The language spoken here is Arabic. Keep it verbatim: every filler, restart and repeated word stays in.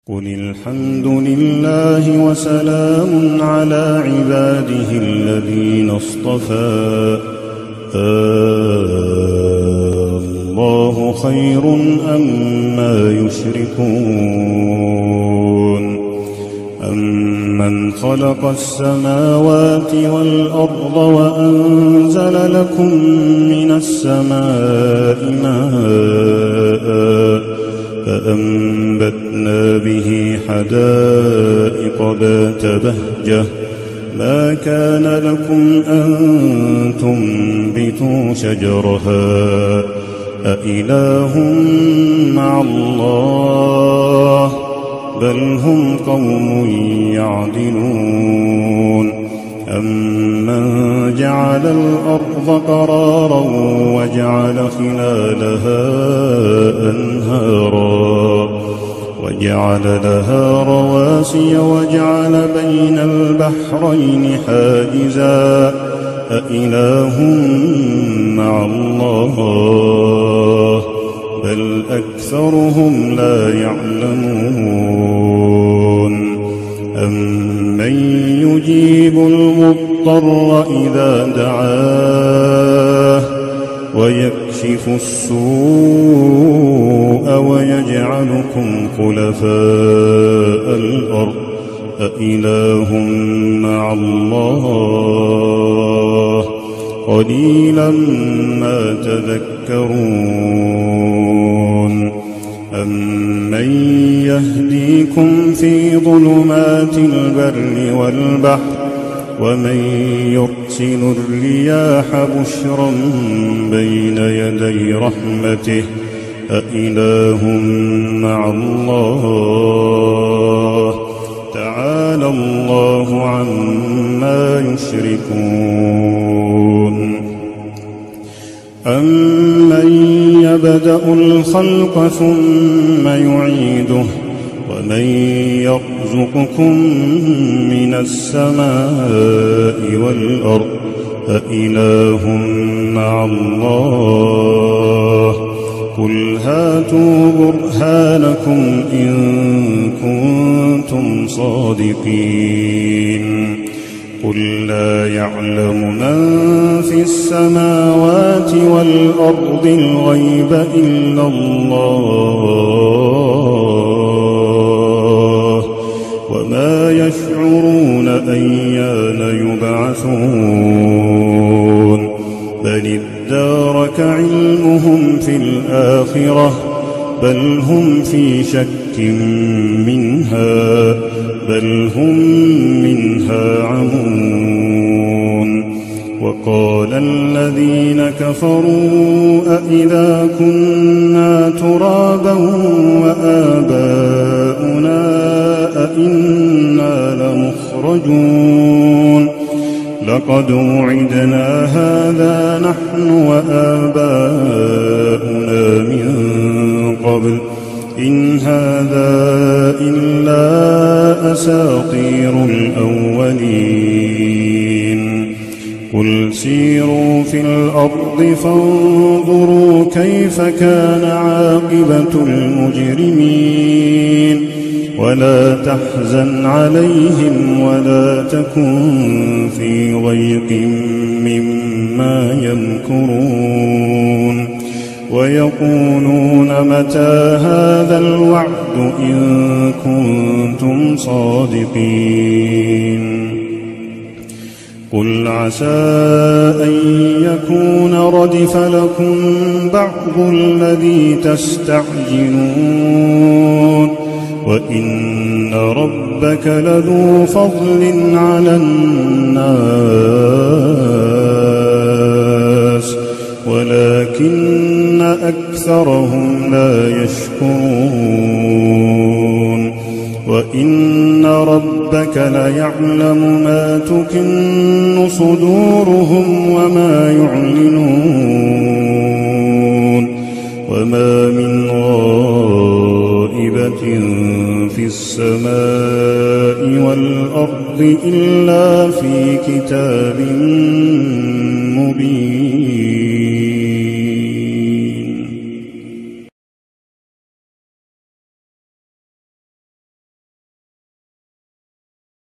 قل الحمد لله وسلام على عباده الذين اصطفى الله خير أما يشركون أمن خلق السماوات والأرض وأنزل لكم من السماء ماء فأنبتنا به حدائق ذات بهجة ما كان لكم أن تنبتوا شجرها أإله مع الله بل هم قوم يعدلون أمن جعل الأرض قرارا وجعل خلالها أنهارا وجعل لها رواسي وجعل بين البحرين حاجزا أإله مع الله بل أكثرهم لا يعلمون أمن يجيب المضطر إذا دعاه ويكشف السوء ويجعلكم خلفاء الأرض أإله مع الله قليلا ما تذكرون أمن يهديكم في ظلمات البر والبحر ومن يرسل الرياح بشرا بين يدي رحمته أإله مع الله تعالى الله عما يشركون أمن يبدأ الخلق ثم يعيده ومن يرزقكم من السماء والأرض أإله مع الله قل هاتوا برهانكم إن كنتم صادقين قل لا يعلم من في السماوات والأرض الغيب إلا الله وما يشعرون أيان يبعثون بل ادارك علمهم في الآخرة بل هم في شك منها بل هم منها عمون وقال الذين كفروا أإذا كنا ترابا وآباؤنا أإنا لمخرجون لقد وعدنا هذا نحن وآباؤنا من قبل إن هذا إلا أساطير الأولين قل سيروا في الأرض فانظروا كيف كان عاقبة المجرمين ولا تحزن عليهم ولا تكن في ضيق مما يمكرون ويقولون متى هذا الوعد إن كنتم صادقين قل عسى أن يكون ردف لكم بعض الذي تستعجلون وإن ربك لذو فضل على الناس ولكن أكثرهم لا يشكرون وإن ربك ليعلم ما تكن صدورهم وما يعلنون وما من غائبة في السماء والأرض إلا في كتاب مبين.